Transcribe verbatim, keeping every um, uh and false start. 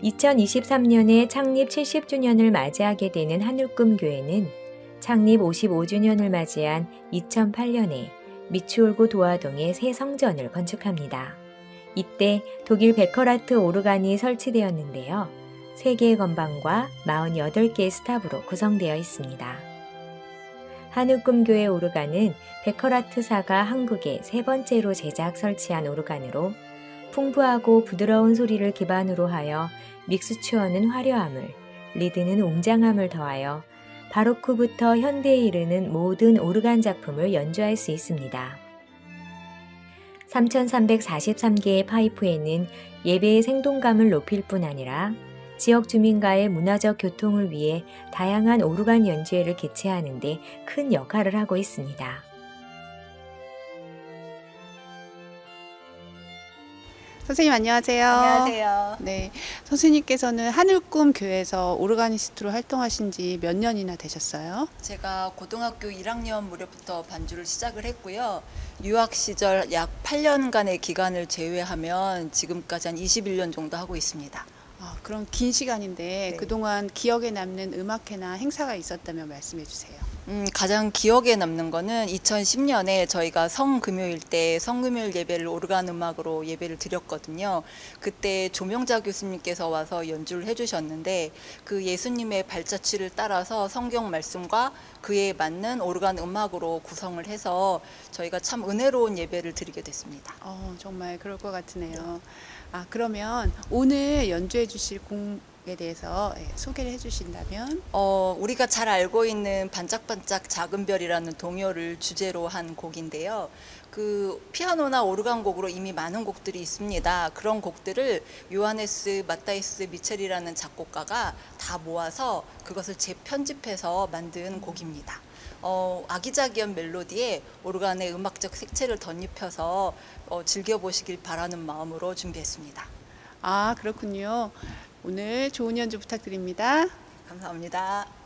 이천이십삼 년에 창립 칠십 주년을 맞이하게 되는 하늘꿈교회는 창립 오십오 주년을 맞이한 이천팔 년에 미추홀구 도화동에 새 성전을 건축합니다. 이때 독일 베커라트 오르간이 설치되었는데요. 세 개의 건반과 사십팔 개의 스탑으로 구성되어 있습니다. 하늘꿈교회 오르간은 베커라트사가 한국에 세 번째로 제작 설치한 오르간으로 풍부하고 부드러운 소리를 기반으로 하여 믹스추어는 화려함을, 리드는 웅장함을 더하여 바로크부터 현대에 이르는 모든 오르간 작품을 연주할 수 있습니다. 삼천삼백사십삼 개의 파이프에는 예배의 생동감을 높일 뿐 아니라 지역 주민과의 문화적 교통을 위해 다양한 오르간 연주회를 개최하는 데 큰 역할을 하고 있습니다. 선생님 안녕하세요. 안녕하세요. 네, 선생님께서는 하늘꿈 교회에서 오르가니스트로 활동하신 지 몇 년이나 되셨어요? 제가 고등학교 일 학년 무렵부터 반주를 시작을 했고요. 유학 시절 약 팔 년간의 기간을 제외하면 지금까지 한 이십일 년 정도 하고 있습니다. 아, 그럼 긴 시간인데 네. 그동안 기억에 남는 음악회나 행사가 있었다면 말씀해 주세요. 음, 가장 기억에 남는 거는 이천십 년에 저희가 성금요일 때 성금요일 예배를 오르간 음악으로 예배를 드렸거든요. 그때 조명자 교수님께서 와서 연주를 해주셨는데 그 예수님의 발자취를 따라서 성경 말씀과 그에 맞는 오르간 음악으로 구성을 해서 저희가 참 은혜로운 예배를 드리게 됐습니다. 어, 정말 그럴 것 같으네요. 아, 그러면 오늘 연주해 주실 곡에 대해서 소개를 해 주신다면? 어, 우리가 잘 알고 있는 반짝반짝 작은 별이라는 동요를 주제로 한 곡인데요. 그 피아노나 오르간 곡으로 이미 많은 곡들이 있습니다. 그런 곡들을 요하네스 마타이스 미첼이라는 작곡가가 다 모아서 그것을 재편집해서 만든 곡입니다. 어, 아기자기한 멜로디에 오르간의 음악적 색채를 덧입혀서 어, 즐겨보시길 바라는 마음으로 준비했습니다. 아, 그렇군요. 오늘 좋은 연주 부탁드립니다. 감사합니다.